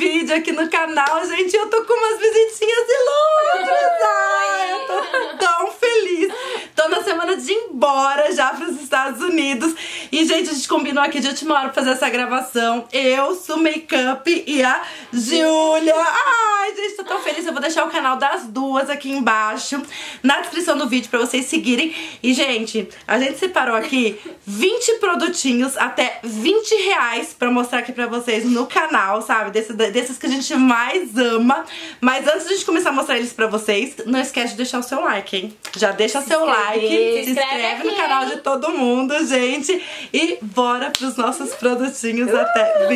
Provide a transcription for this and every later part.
vídeo aqui no canal, gente. Eu tô com umas visitinhas ilustres. Ai, eu tô tão feliz. Tô na semana de ir embora já pros Estados Unidos. E, gente, a gente combinou aqui de última hora pra fazer essa gravação. Eu, Su Makeup e a Júlia. Ai, gente, tô tão feliz. Eu vou deixar o canal das duas aqui embaixo, na descrição do vídeo, pra vocês seguirem. E, gente, a gente separou aqui 20 produtinhos até R$20 pra mostrar aqui pra vocês no canal, sabe? Desses que a gente mais ama. Mas antes de a gente começar a mostrar eles pra vocês, não esquece de deixar o seu like, hein? Já deixa seu like, se inscreve no canal de todo mundo, gente. E bora pros nossos produtinhos até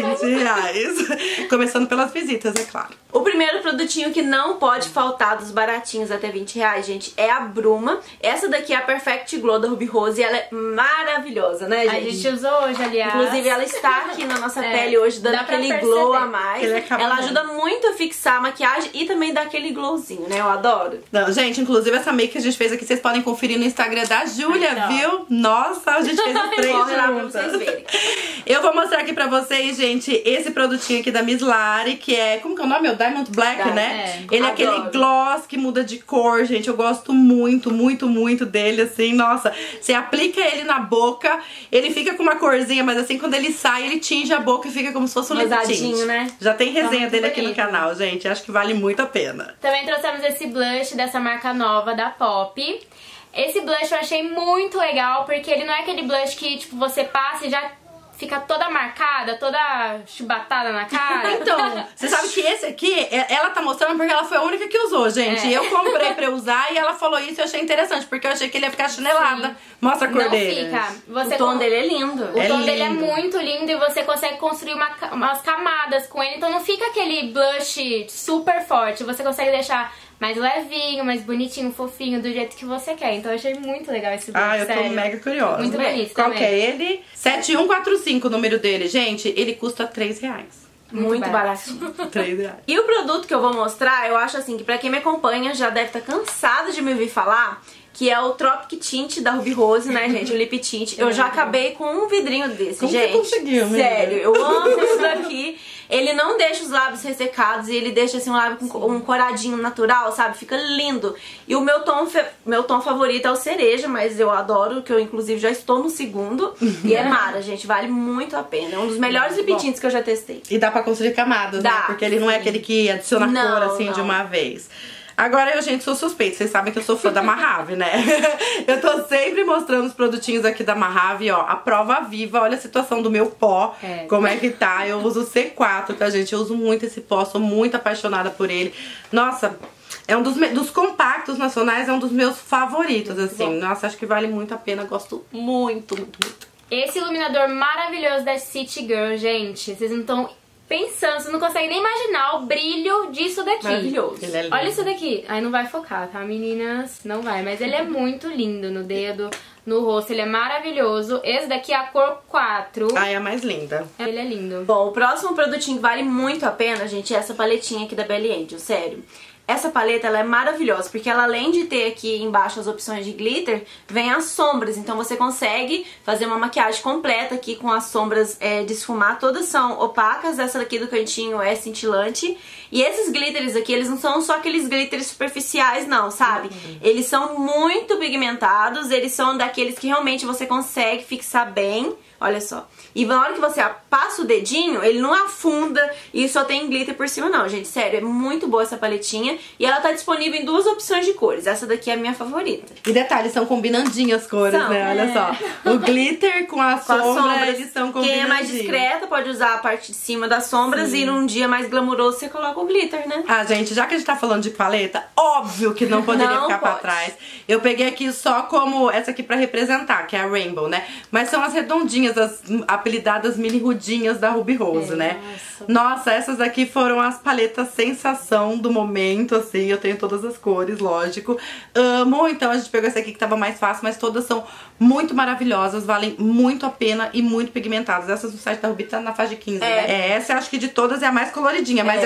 R$20. Começando pelas visitas, é claro. O primeiro produtinho que não pode faltar dos baratinhos até R$20, gente, é a bruma. Essa daqui é a Perfect Glow da Ruby Rose e ela é maravilhosa, né, gente? A gente usou hoje, aliás. Inclusive, ela está aqui na nossa pele hoje, dando aquele glow a mais. Ela ajuda muito a fixar a maquiagem e também dá aquele glowzinho, né? Eu adoro. Não, gente, inclusive essa make que a gente fez aqui, vocês podem conferir no Instagram da Júlia, viu? Nossa, a gente fez as três lá pra juntas. vocês verem. Eu vou mostrar aqui pra vocês, gente, esse produtinho aqui da Miss Lari, que é, como que é o nome? O Diamond Black, né? Ele é aquele gloss que muda de cor, gente. Eu gosto muito, muito, muito dele, assim. Nossa, você aplica ele na boca, ele fica com uma corzinha, mas assim, quando ele sai, ele tinge a boca e fica como se fosse um pesadinho, né? Já tem resenha dele aqui no canal, gente. Acho que vale muito a pena. Também trouxemos esse blush dessa marca nova da Pop. Esse blush eu achei muito legal, porque ele não é aquele blush que, tipo, você passa e já fica toda marcada, toda chubatada na cara. Então, você sabe que esse aqui, ela tá mostrando porque ela foi a única que usou, gente. Eu comprei pra usar e ela falou isso e eu achei interessante, porque eu achei que ele ia ficar chinelada. Sim. Mostra a cor dele. Não fica. O tom dele é lindo. O tom dele é muito lindo e você consegue construir umas camadas com ele. Então não fica aquele blush super forte. Você consegue deixar mais levinho, mais bonitinho, fofinho, do jeito que você quer. Então eu achei muito legal esse blush, eu tô mega curiosa. Muito bonito Qual também. que é ele? 7145 o número dele. Gente, ele custa R$3. Muito baratinho. R$3. E o produto que eu vou mostrar, eu acho assim, que pra quem me acompanha já deve estar cansado de me ouvir falar, que é o Tropic Tint da Ruby Rose, né, gente? O Lip Tint. Eu já acabei com um vidrinho desse, Como gente. você conseguiu, sério, eu amo isso daqui. Ele não deixa os lábios ressecados e ele deixa assim um lábio com um coradinho natural, sabe? Fica lindo. E o meu tom favorito é o cereja, mas eu adoro, que eu inclusive já estou no segundo. E é mara, gente. Vale muito a pena. É um dos melhores lip tints que eu já testei. E dá pra construir camadas, né? Porque ele não é aquele que adiciona cor assim de uma vez. Agora eu, gente, sou suspeita. Vocês sabem que eu sou fã da Mahave, né? Eu tô sempre mostrando os produtinhos aqui da Mahave, ó. A prova viva. Olha a situação do meu pó. Como é que tá. Eu uso o C4, tá, gente? Eu uso muito esse pó. Sou muito apaixonada por ele. Nossa, é um dos compactos nacionais. É um dos meus favoritos, assim. Nossa, acho que vale muito a pena. Gosto muito, muito, muito. Esse iluminador maravilhoso da City Girl, gente. Vocês não estão pensando, você não consegue nem imaginar o brilho disso daqui. Maravilhoso. Ele é lindo. Olha isso daqui. Aí não vai focar, tá, meninas? Não vai. Mas ele é muito lindo no dedo, no rosto. Ele é maravilhoso. Esse daqui é a cor 4. É a mais linda. Ele é lindo. Bom, o próximo produtinho que vale muito a pena, gente, é essa paletinha aqui da Belly Angel, sério. Essa paleta, ela é maravilhosa, porque ela, além de ter aqui embaixo as opções de glitter, vem as sombras. Então você consegue fazer uma maquiagem completa aqui com as sombras de esfumar. Todas são opacas, essa daqui do cantinho é cintilante. E esses glitters aqui, eles não são só aqueles glitters superficiais, não, sabe? Eles são muito pigmentados, eles são daqueles que realmente você consegue fixar bem. Olha só. E na hora que você passa o dedinho, ele não afunda e só tem glitter por cima, não, gente. Sério, é muito boa essa paletinha. E ela tá disponível em 2 opções de cores. Essa daqui é a minha favorita. E detalhe, são combinandinhas as cores, né? Olha só. O glitter com a sombra, eles são combinandinhos. Quem é mais discreta pode usar a parte de cima das sombras e num dia mais glamuroso você coloca o glitter, né? Ah, gente, já que a gente tá falando de paleta, óbvio que não poderia ficar pra trás. Eu peguei aqui só como essa aqui pra representar, que é a Rainbow, né? Mas são as redondinhas, as apelidadas mini rudinhas da Ruby Rose, né? Nossa, essas daqui foram as paletas sensação do momento, assim. Eu tenho todas as cores, lógico. Amo, então a gente pegou essa aqui que tava mais fácil, mas todas são muito maravilhosas, valem muito a pena e muito pigmentadas. Essas do site da Ruby tá na faixa de 15, né? Essa eu acho que de todas é a mais coloridinha, mas elas têm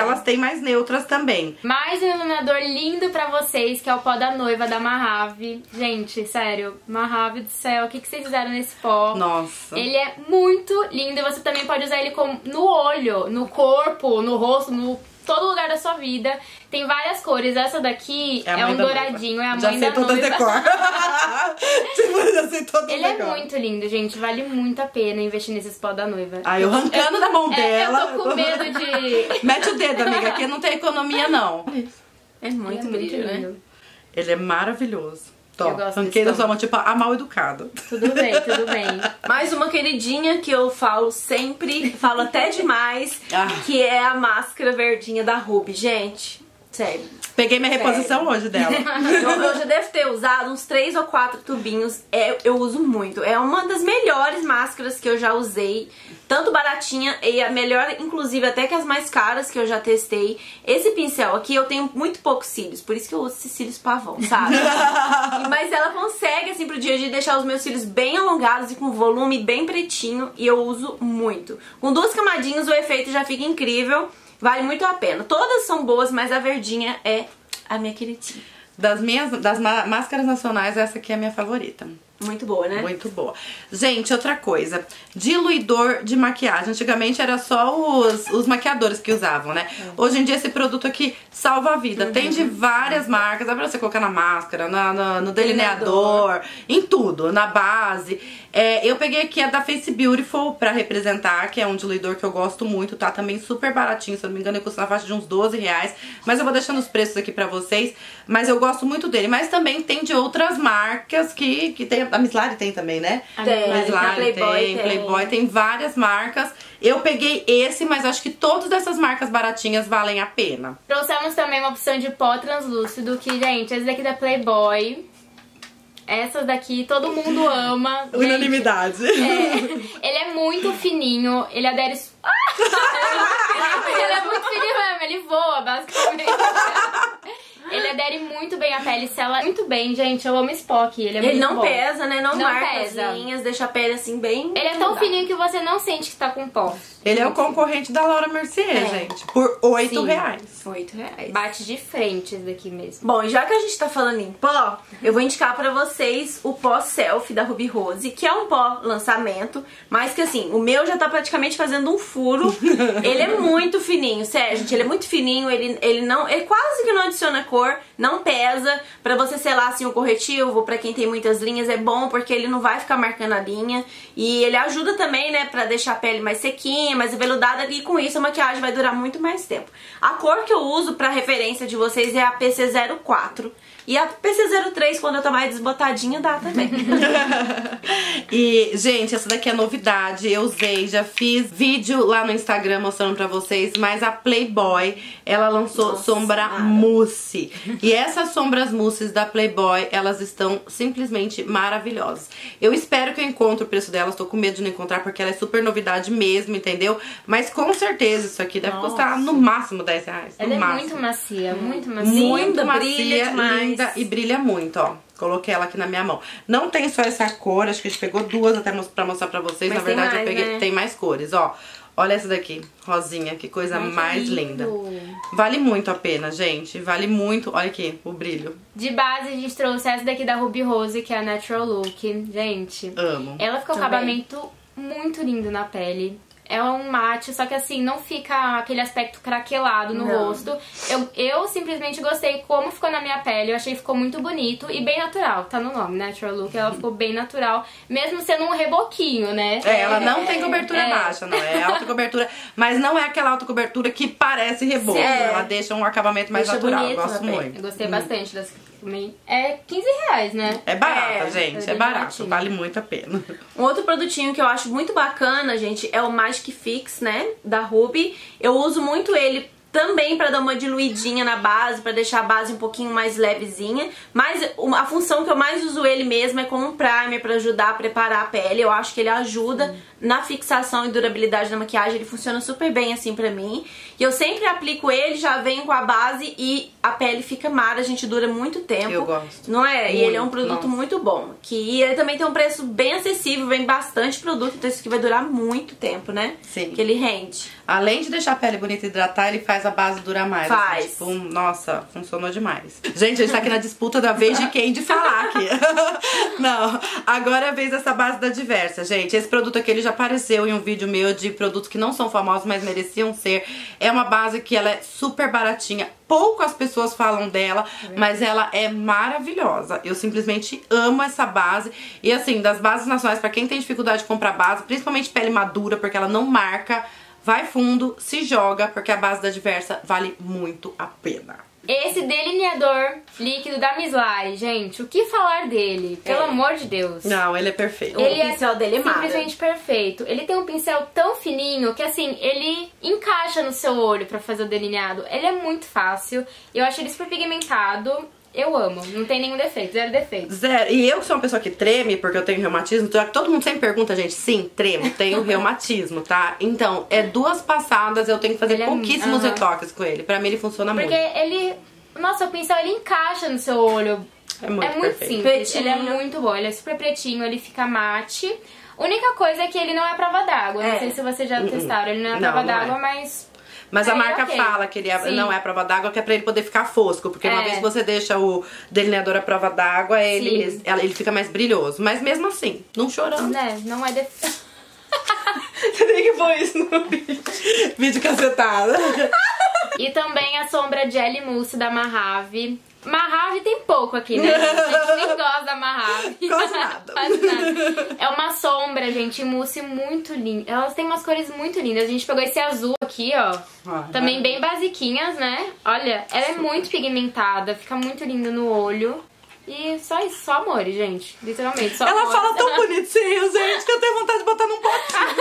mais neutras também. Mais um iluminador lindo pra vocês, que é o pó da noiva da Mahave. Gente, sério, Mahave do céu, o que vocês fizeram nesse pó? Nossa. Ele é muito lindo e você também pode usar ele no olho, no corpo, no rosto, no todo lugar da sua vida. Tem várias cores. Essa daqui é um douradinho, é a mãe da noiva. Já sei todas as Ele é muito lindo, gente. Vale muito a pena investir nesses pó da noiva. Ai, eu arrancando da mão dela. Eu tô com medo de... Mete o dedo, amiga, aqui não tem economia, não. É muito brilho, né? Ele é maravilhoso. Eu gosto arranquei da sua mão, tipo, a mal educado. Tudo bem, tudo bem. Mais uma queridinha que eu falo sempre, falo até demais, que é a máscara verdinha da Ruby. Gente, sério. Peguei minha reposição hoje dela. Eu já devo ter usado uns 3 ou 4 tubinhos. Eu uso muito. É uma das melhores máscaras que eu já usei. Tanto baratinha e a melhor, inclusive, até que as mais caras que eu já testei. Esse pincel aqui, eu tenho muito poucos cílios. Por isso que eu uso esses cílios pavão, sabe? Mas ela consegue, assim, pro dia a dia, deixar os meus cílios bem alongados e com volume bem pretinho. E eu uso muito. Com 2 camadinhas, o efeito já fica incrível. Vale muito a pena. Todas são boas, mas a verdinha é a minha queridinha. Das máscaras nacionais, essa aqui é a minha favorita. Muito boa, né? Muito boa. Gente, outra coisa. Diluidor de maquiagem. Antigamente era só os maquiadores que usavam, né? Hoje em dia esse produto aqui salva a vida. Tem de várias marcas. Dá pra você colocar na máscara, no delineador, em tudo, na base. Eu peguei aqui a da Face Beautiful pra representar, que é um diluidor que eu gosto muito. Tá também super baratinho, se eu não me engano, ele custa na faixa de uns R$12. Mas eu vou deixando os preços aqui pra vocês. Mas eu gosto muito dele. Mas também tem de outras marcas que tem. A Miss Lari tem também, né? Tem, Miss Lari tem, Playboy tem várias marcas. Eu peguei esse, mas acho que todas essas marcas baratinhas valem a pena. Trouxemos também uma opção de pó translúcido, que, gente, esse daqui da Playboy. Essas daqui todo mundo ama. Unanimidade. Ele é muito fininho, ele adere... ele é muito fininho mesmo, ele voa, basicamente. Ele adere muito bem à pele, sela muito bem, gente. Eu amo esse pó aqui, ele é muito não bom. Pesa, né? Não marca pesa. as linhas, deixa a pele assim bem... Ele é tão fininho que você não sente que tá com pó. Ele é o concorrente da Laura Mercier, gente. Por R$8. R$8. Bate de frente esse daqui mesmo. Bom, e já que a gente tá falando em pó, eu vou indicar pra vocês o pó Selfie da Ruby Rose, que é um pó lançamento, mas que assim, o meu já tá praticamente fazendo um furo. Ele é muito fininho, sério, gente, ele é muito fininho, ele quase que não adiciona cor, não pesa. Pra você selar assim o corretivo, pra quem tem muitas linhas, é bom porque ele não vai ficar marcando a linha. E ele ajuda também, né, pra deixar a pele mais sequinha, mais aveludada, e com isso a maquiagem vai durar muito mais tempo. A cor que eu uso pra referência de vocês é a PC04. E a PC03, quando eu tô mais desbotadinha, dá também. E, gente, essa daqui é novidade. Eu usei, já fiz vídeo lá no Instagram mostrando pra vocês. Mas a Playboy, ela lançou sombra mousse. E essas sombras mousses da Playboy, elas estão simplesmente maravilhosas. Eu espero que eu encontre o preço delas. Tô com medo de não encontrar porque ela é super novidade mesmo, entendeu? Mas com certeza isso aqui deve custar no máximo R$10. Ela é muito macia, muito macia. Muito macia, brilha demais. linda e brilha muito, ó. Coloquei ela aqui na minha mão. Não tem só essa cor, acho que a gente pegou duas até pra mostrar pra vocês. Mas na verdade mais, eu peguei, né? tem mais cores, ó. Olha essa daqui, rosinha, que coisa mais linda. Vale muito a pena, gente, vale muito. Olha aqui, o brilho. De base a gente trouxe essa daqui da Ruby Rose, que é a Natural Look. Gente, amo. ela fica com acabamento muito lindo na pele. É um mate, só que assim, não fica aquele aspecto craquelado no rosto. Eu simplesmente gostei como ficou na minha pele. Eu achei que ficou muito bonito e bem natural. Tá no nome, Natural Look. Ela ficou bem natural, mesmo sendo um reboquinho, né? Ela não tem cobertura baixa, não. É alta cobertura, mas não é aquela alta cobertura que parece reboco. Ela deixa um acabamento mais natural. Bonito, eu gosto muito. Eu gostei bastante dessa também. É R$15, né? É barata, gente. É barato. baratinho. Vale muito a pena. Um outro produtinho que eu acho muito bacana, gente, é o Magic Fix, né, da Ruby. Eu uso muito ele também pra dar uma diluidinha na base, pra deixar a base um pouquinho mais levezinha. Mas a função que eu mais uso ele mesmo é como um primer pra ajudar a preparar a pele. Eu acho que ele ajuda na fixação e durabilidade da maquiagem. Ele funciona super bem assim pra mim. E eu sempre aplico ele, já venho com a base e a pele fica mara, a gente dura muito tempo. Eu gosto. Não é? Muito, E ele é um produto muito bom. E ele também tem um preço bem acessível, vem bastante produto, então isso aqui vai durar muito tempo, né? Sim. Que ele rende. Além de deixar a pele bonita e hidratar, ele faz faz a base durar mais. Faz. Assim, tipo, nossa, funcionou demais. Gente, a gente tá aqui na disputa da vez de quem de falar aqui. Não, agora é a vez dessa base da Diversa, gente. Esse produto aqui, ele já apareceu em um vídeo meu de produtos que não são famosos, mas mereciam ser. É uma base que ela é super baratinha. Poucas pessoas falam dela, mas ela é maravilhosa. Eu simplesmente amo essa base. E assim, das bases nacionais, pra quem tem dificuldade de comprar base, principalmente pele madura, porque ela não marca, vai fundo, se joga, porque a base da Diversa vale muito a pena. Esse delineador líquido da Mislai, gente, o que falar dele? Pelo amor de Deus. Não, ele é perfeito. Ele O pincel dele é simplesmente perfeito. Ele tem um pincel tão fininho que, assim, ele encaixa no seu olho pra fazer o delineado. Ele é muito fácil. Eu acho ele super pigmentado. Eu amo. Não tem nenhum defeito. Zero defeito. Zero. E eu que sou uma pessoa que treme, porque eu tenho reumatismo, todo mundo sempre pergunta, gente, sim, tremo, tenho reumatismo, tá? Então, é 2 passadas, eu tenho que fazer pouquíssimos retoques com ele. Pra mim ele funciona muito. Porque ele... Nossa, o pincel, ele encaixa no seu olho. É muito perfeito. Simples. Pretinho. Ele é muito bom. Ele é super pretinho, ele fica mate. Única coisa é que ele não é prova d'água. Não sei se vocês já testaram. Ele não é prova d'água, mas... Mas a Aí, marca ok. fala que ele Sim. não é a prova d'água, que é pra ele poder ficar fosco. Porque uma vez que você deixa o delineador à prova d'água, ele fica mais brilhoso. Mas mesmo assim, não chorando. Né, não é defeito. Você tem que pôr isso no vídeo cacetada. E também a sombra Jelly Mousse da Mahave. Mahave tem pouco aqui, né? A gente nem gosta da Mahave. Quase nada. Quase nada. É uma sombra, gente, mousse muito linda. Elas têm umas cores muito lindas. A gente pegou esse azul aqui, ó. Também bem basiquinhas, né? Olha, ela é muito pigmentada, fica muito linda no olho. E só isso, só amores, gente. Literalmente, só Ela amores. fala tão bonitinho, gente, que eu tenho vontade de botar num potinho.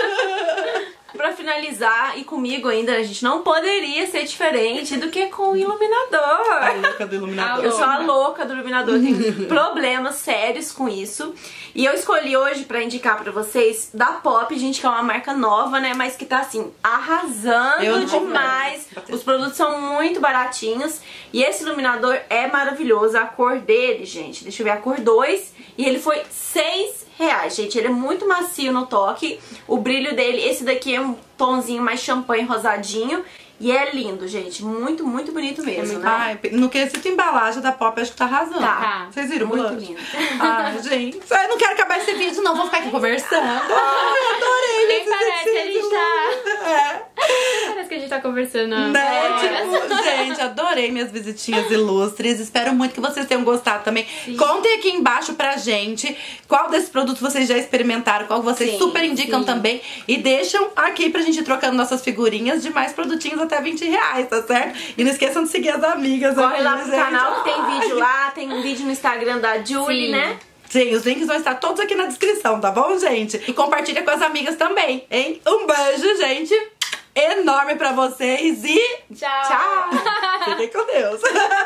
Pra finalizar, e comigo ainda, a gente não poderia ser diferente do que com o iluminador. A louca do iluminador. Eu sou a louca do iluminador, tenho problemas sérios com isso. E eu escolhi hoje pra indicar pra vocês da Pop, gente, que é uma marca nova, né? Mas que tá assim, arrasando demais. Os produtos são muito baratinhos. E esse iluminador é maravilhoso. A cor dele, gente, deixa eu ver, a cor 2. E ele foi R$6, gente. Ele é muito macio no toque. O brilho dele, esse daqui é um tonzinho mais champanhe rosadinho. E é lindo, gente. Muito, muito bonito mesmo, né? Ai, no quesito embalagem da Pop, acho que tá arrasando. Tá. Vocês viram? Muito blush? lindo. Ai, gente. Eu não quero acabar esse vídeo, não. Vou ficar aqui conversando. Ai, adorei. Nem parece que a gente tá... É. Parece que a gente tá conversando. Né? agora. Tipo, gente, adorei minhas visitinhas ilustres. Espero muito que vocês tenham gostado também. Contem aqui embaixo pra gente qual desses produtos vocês já experimentaram, qual vocês super indicam também. E deixam aqui pra gente ir trocando nossas figurinhas de mais produtinhos até R$20, tá certo? E não esqueçam de seguir as amigas. Corre aqui, lá pro gente. canal que tem vídeo lá, tem um vídeo no Instagram da Julie, Sim. né? Sim, os links vão estar todos aqui na descrição, tá bom, gente? E compartilha com as amigas também, hein? Um beijo, gente, enorme pra vocês e Tchau. Tchau! fiquem com Deus!